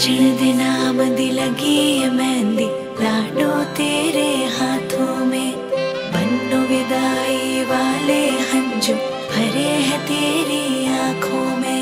सजन दे नाम दी लगी है मेहंदी, लाडो तेरे हाथों में। बन्नो विदाई वाले हंजू भरे हैं तेरी आंखों में।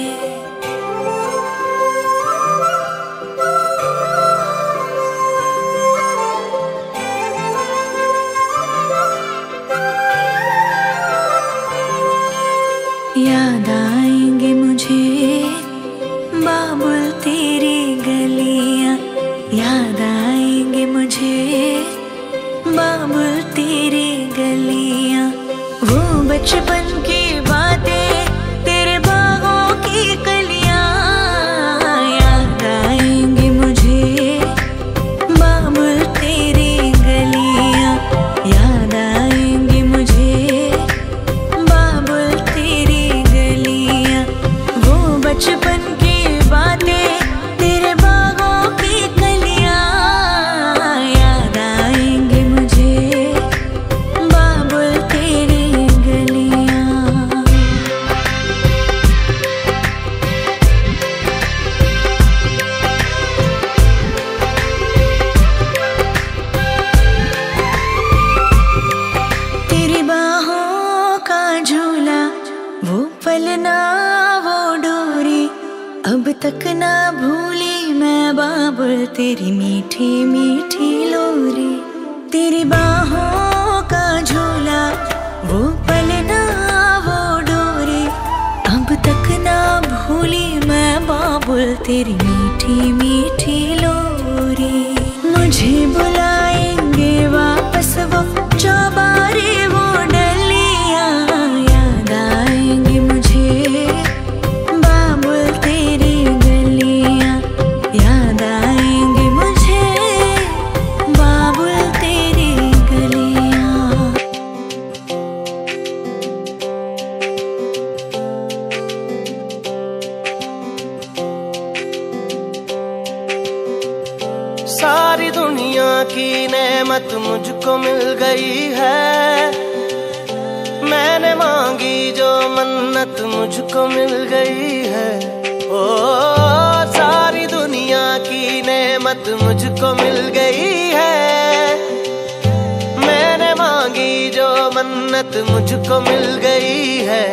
याद आएंगे मुझे बाबुल तेरी गलियां, याद आएंगे मुझे बाबुल तेरी गलियां। वो बचपन की बातें तेरे बागों की कलियां, याद आएंगे मुझे बाबुल तेरी गलियां। याद आएंगे मुझे बाबुल तेरी गलियां। वो बचपन की बातें तेरे बागों की कलियां, याद आएंगे मुझे बाबुल तेरी गलियां। तेरी बाहों का झूला, वो पलना वो डोरी, अब तक ना भूली मैं बाबुल तेरी मीठी मीठी लोरी। तेरी बाहों का झूला, वो पलना वो डोरी, अब तक ना भूली मैं बाबुल तेरी मीठी मीठी लोरी। मुझे बुलाएंगे वापस वो चौबारे वो डलियां, याद आएंगे मुझे बाबुल तेरी गलियां। याद आएंगे मुझे बाबुल तेरी गलियां। सारी दुनिया की नेमत मुझको मिल गई है, मैंने मांगी जो मन्नत मुझको मिल गई है। ओ सारी दुनिया की नेमत मुझको मिल गई है, मैंने मांगी जो मन्नत मुझको मिल गई है।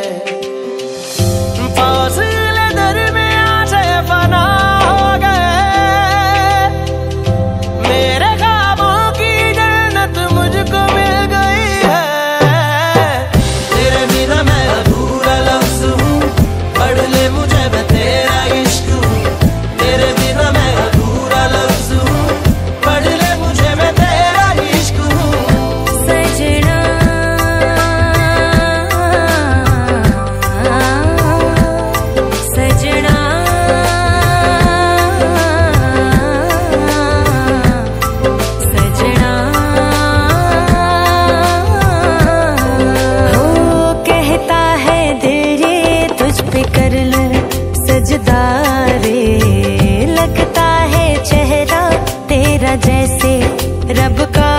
फासले दरमियां से फना हो गए, मेरे ख्वाबों की जन्नत मुझको मिल गई है। तेरे बिना मैं अधूरा लफ्ज़ हूँ, पढ़ ले मुझे मैं तेरा इश्क हूँ। तेरे बिना मैं अधूरा लफ्ज़ हूँ, पढ़ ले मुझे मैं तेरा इश्क हूँ। सजना सजना सजना हो कहता है दिल ये तुझ पे कर लूं सजदा रे। लगता है चेहरा तेरा जैसे रब का